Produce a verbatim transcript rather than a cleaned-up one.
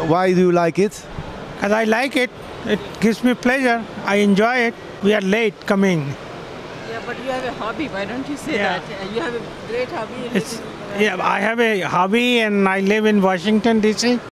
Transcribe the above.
Why do you like it? Because I like it. It gives me pleasure. I enjoy it. We are late coming. Yeah, but you have a hobby. Why don't you say Yeah. that? Uh, You have a great hobby. You live It's, in- yeah, I have a hobby and I live in Washington, D C